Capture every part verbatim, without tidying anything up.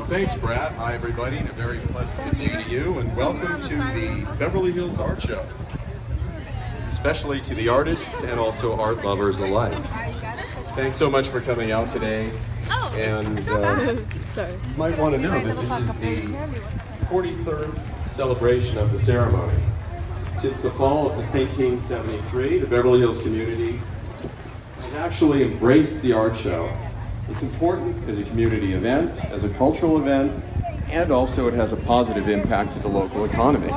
Thanks, Brad. Hi, everybody, and a very pleasant good day to you, and welcome to the Beverly Hills Art Show, especially to the artists and also art lovers alike. Thanks so much for coming out today, and uh, you might want to know that this is the forty-third celebration of the ceremony. Since the fall of nineteen seventy-three, the Beverly Hills community has actually embraced the art show. It's important as a community event, as a cultural event, and also it has a positive impact to the local economy.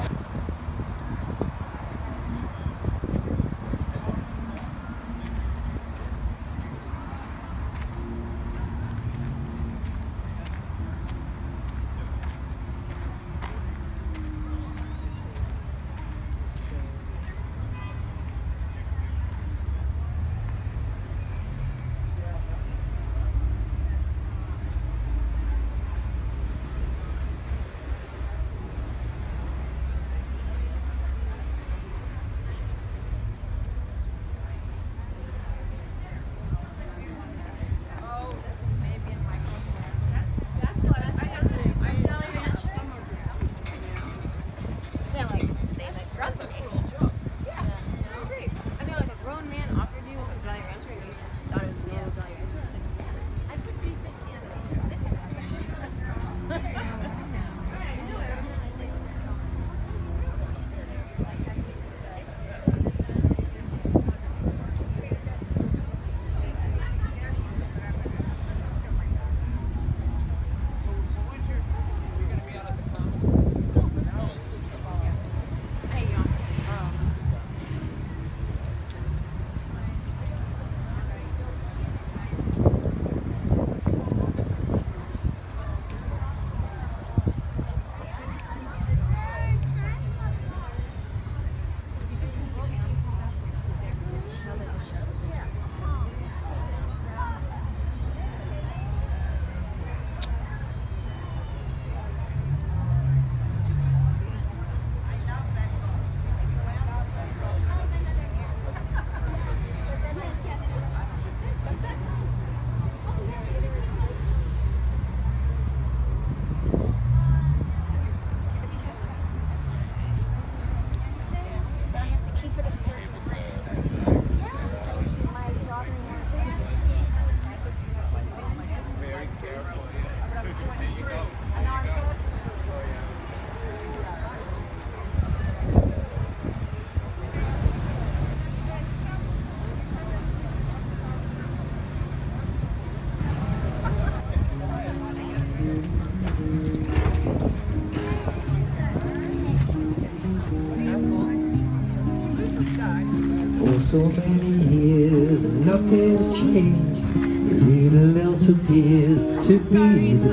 For so many years, nothing's changed. Little else appears to be the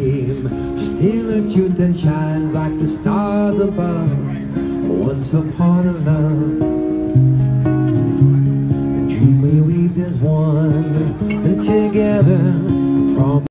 same. Still a truth that shines like the stars above. Once upon a love, a dream we weaved as one, and together, I promise.